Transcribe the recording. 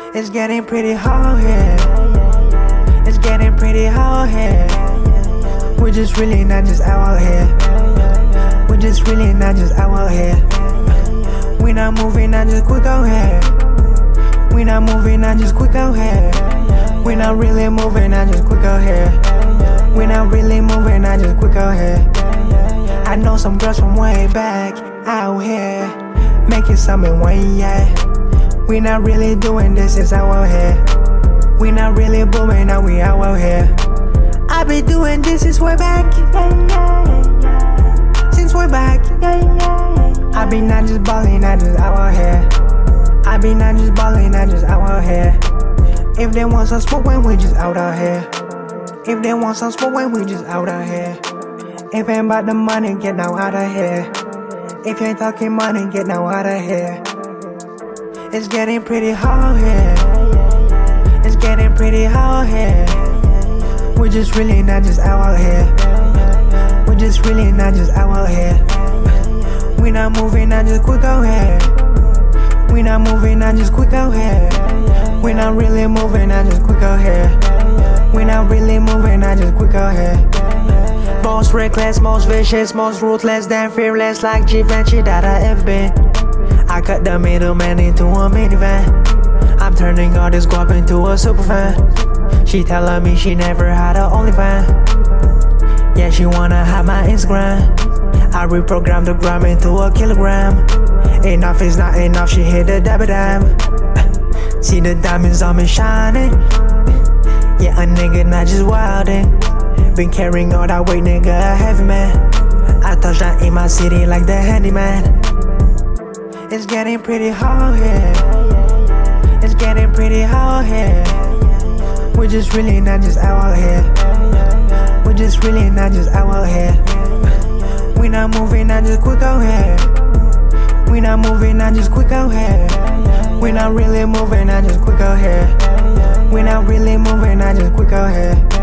It's getting pretty hard here. It's getting pretty hard here. We're just really not just out here. We're just really not just out here. We not moving, not just quick out here. We not moving, not just quick out here. We not really moving, not just quick out here. We not really moving, not just quick out here. I know some girls from way back out here making something way, yeah. We not really doing this, it's out here. We not really booming, now we out here. I been doing this since way back, since way back. I be not just ballin', not just out here. I be not just ballin', not just out here. If they want some smoke when we just out here. If they want some smoke when we just out here. If ain't about the money, get now out of here. If you ain't talking money, get now out of here. It's getting pretty hard here. It's getting pretty hard here. We're just really not just out here. We're just really not just out here. We not moving, not just quick out here. We not moving, not just quick out here. We not really moving, not just quick out here. We not really moving, not just quick out here. Most reckless, most vicious, most ruthless, damn fearless, like Givenchy that I ever been. I cut the middleman into a minivan. I'm turning all this guap into a superfan. She telling me she never had a OnlyFans. Yeah, she wanna have my Instagram. I reprogrammed the gram into a kilogram. Enough is not enough, she hit the dabba dam. See the diamonds on me shining. Yeah, a nigga not just wildin'. Been carrying all that weight, nigga, a heavy man. I touched down in my city like the handyman. It's getting pretty hard here. It's getting pretty hard here. We're just really not just out here. We're just really not just out here. We not moving, not just quick out here. We not moving, not just quick out here. We not really moving, not just quick out here. We not really moving, not just quick out here.